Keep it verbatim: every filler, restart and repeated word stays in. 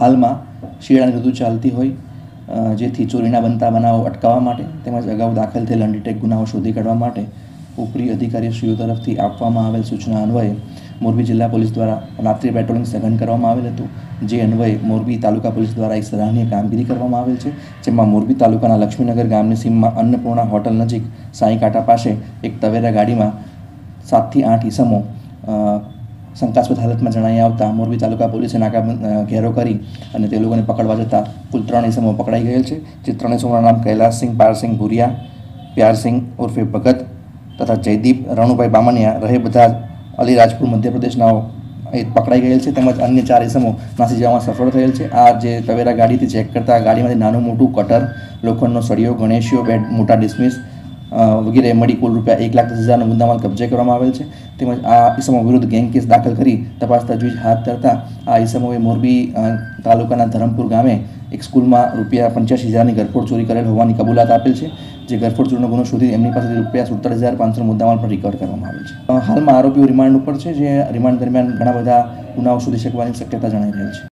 હાલમાં શિયાળાની ઋતુ ચાલતી હોય જેથી ચોરીના બનતા બનાવો અટકાવવા માટે તેમજ અગાઉ દાખલ થયેલ અનડિટેક ગુનાઓ શોધી કાઢવા માટે ઉપરી અધિકારીશ્રીઓ તરફથી આપવામાં આવેલ સૂચના અન્વયે મોરબી જિલ્લા પોલીસ દ્વારા રાત્રિ પેટ્રોલિંગ સઘન કરવામાં આવેલ હતું, જે અન્વયે મોરબી તાલુકા પોલીસ દ્વારા એક સરાહનીય કામગીરી કરવામાં આવેલ છે, જેમાં મોરબી તાલુકાના લક્ષ્મીનગર ગામની સીમમાં અન્નપૂર્ણા હોટલ નજીક સાંઈ કાંટા પાસે એક તવેરા ગાડીમાં સાતથી આઠ ઈસમો શંકાસ્પદ હાલતમાં જણાઈ આવતા મોરબી તાલુકા પોલીસે નાકા ઘેરો કરી અને તે લોકોને પકડવા જતાં કુલ ત્રણ ઈસમો પકડાઈ ગયેલ છે, જે ત્રણ ઈસમોના નામ કૈલાસસિંહ પારસિંહ ભુરિયા, પ્યારસિંહ ઉર્ફે ભગત તથા જયદીપ રણુભાઈ બામણિયા રહે બધા અલીરાજપુર મધ્યપ્રદેશનાઓ એ પકડાઈ ગયેલ છે, તેમજ અન્ય ચાર ઈસમો નાસી જવામાં સફળ થયેલ છે। આ જે તવેરા ગાડીથી ચેક કરતા ગાડીમાંથી નાનું મોટું કટર, લોખંડનો સળિયો, ગણેશીઓ, બેડ, મોટા ડિસ્મિસ વગેરે મળી કુલ રૂપિયા એક લાખ દસ હજારનો મુદ્દામાલ કબજે કરવામાં આવેલ છે, તેમજ આ ઈસમો વિરુદ્ધ ગેંગ કેસ દાખલ કરી તપાસ તજવીજ હાથ ધરતા આ ઈસમોએ મોરબી તાલુકાના ધરમપુર ગામે એક સ્કૂલમાં રૂપિયા પંચ્યાસી હજારની ગરફોડ ચોરી કરેલ હોવાની કબૂલાત આપેલ છે, જે ગરફોડ ચોરીનો ગુનો શોધી એમની પાસેથી રૂપિયા સત્તર હજાર પાંચસો મુદ્દામાલ પણ રિકવર કરવામાં આવેલ છે। હાલમાં આરોપીઓ રિમાન્ડ ઉપર છે, જે રિમાન્ડ દરમિયાન ઘણા બધા ગુનાઓ શોધી શકવાની શક્યતા જણાઈ રહેલ છે।